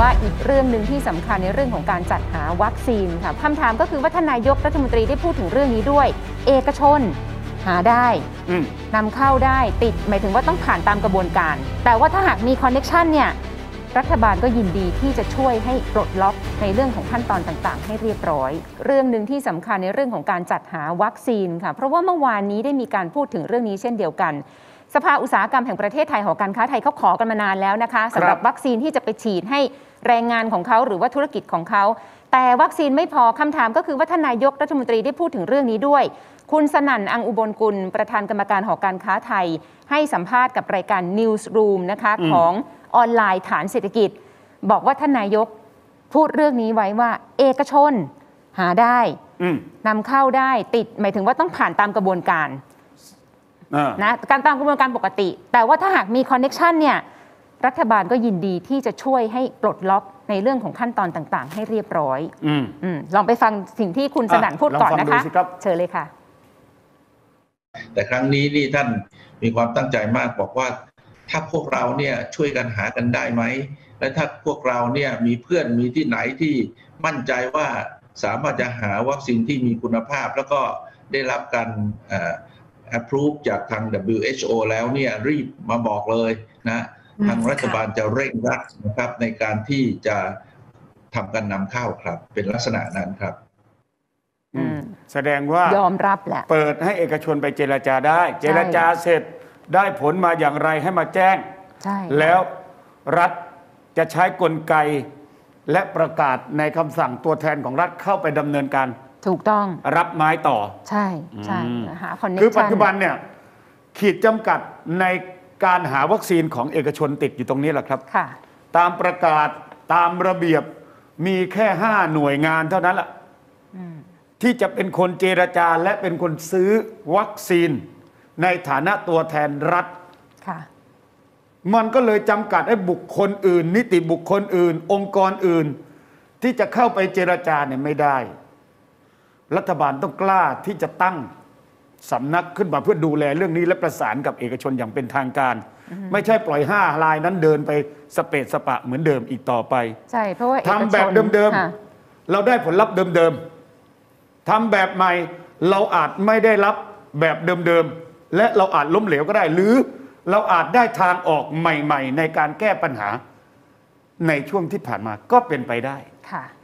ว่าอีกเรื่องหนึ่งที่สำคัญในเรื่องของการจัดหาวัคซีนค่ะคำถามก็คือว่าท่านนายกรัฐมนตรีได้พูดถึงเรื่องนี้ด้วยเอกชนหาได้นำเข้าได้ติดหมายถึงว่าต้องผ่านตามกระบวนการแต่ว่าถ้าหากมีคอนเน็กชันเนี่ยรัฐบาลก็ยินดีที่จะช่วยให้ปลดล็อกในเรื่องของขั้นตอนต่างๆให้เรียบร้อยเรื่องหนึ่งที่สำคัญในเรื่องของการจัดหาวัคซีนค่ะเพราะว่าเมื่อวานนี้ได้มีการพูดถึงเรื่องนี้เช่นเดียวกันสภาอุตสาหกรรมแห่งประเทศไทยหอการค้าไทยเขาขอกันมานานแล้วนะคะสำหรับวัคซีนที่จะไปฉีดให้แรงงานของเขาหรือว่าธุรกิจของเขาแต่วัคซีนไม่พอคำถามก็คือว่าท่านนายกรัฐมนตรีได้พูดถึงเรื่องนี้ด้วยคุณสนั่น อังอุบลกุลประธานกรรมการหอการค้าไทยให้สัมภาษณ์กับรายการ Newsroom นะคะของออนไลน์ฐานเศรษฐกิจบอกว่าท่านนายกพูดเรื่องนี้ไว้ว่าเอกชนหาได้นำเข้าได้ติดหมายถึงว่าต้องผ่านตามกระบวนการนะการตามกระบวนการปกติแต่ว่าถ้าหากมีคอนเน็กชันเนี่ยรัฐบาลก็ยินดีที่จะช่วยให้ปลดล็อกในเรื่องของขั้นตอนต่างๆให้เรียบร้อยลองไปฟังสิ่งที่คุณสนั่นพูดก่อนนะคะเชิญเลยค่ะแต่ครั้งนี้นี่ท่านมีความตั้งใจมากบอกว่าถ้าพวกเราเนี่ยช่วยกันหากันได้ไหมและถ้าพวกเราเนี่ยมีเพื่อนมีที่ไหนที่มั่นใจว่าสามารถจะหาวัคซีนที่มีคุณภาพแล้วก็ได้รับการapprove จากทาง WHO แล้วเนี่ยรีบมาบอกเลยนะทางรัฐบาลจะเร่งรัดนะครับในการที่จะทำการนำเข้าครับเป็นลักษณะนั้นครับแสดงว่ายอมรับแหละเปิดให้เอกชนไปเจรจาได้เจรจาเสร็จได้ผลมาอย่างไรให้มาแจ้งแล้วรัฐจะใช้กลไกและประกาศในคำสั่งตัวแทนของรัฐเข้าไปดำเนินการถูกต้องรับไม้ต่อใช่หาคอนเนคชั่นคือปัจจุบันเนี่ยขีดจำกัดในการหาวัคซีนของเอกชนติดอยู่ตรงนี้แหละครับตามประกาศตามระเบียบมีแค่5หน่วยงานเท่านั้นแหละที่จะเป็นคนเจรจาและเป็นคนซื้อวัคซีนในฐานะตัวแทนรัฐมันก็เลยจำกัดให้บุคคลอื่นนิติบุคคลอื่นองค์กรอื่นที่จะเข้าไปเจรจาเนี่ยไม่ได้รัฐบาลต้องกล้าที่จะตั้งสำนักขึ้นมาเพื่อดูแลเรื่องนี้และประสานกับเอกชนอย่างเป็นทางการไม่ใช่ปล่อย5 รายนั้นเดินไปสเปะสปะเหมือนเดิมอีกต่อไปใช่เพราะว่าทำแบบเดิมๆเราได้ผลลัพธ์เดิมๆทำแบบใหม่เราอาจไม่ได้รับแบบเดิมๆและเราอาจล้มเหลวก็ได้หรือเราอาจได้ทางออกใหม่ๆในการแก้ปัญหาในช่วงที่ผ่านมาก็เป็นไปได้ค่ะ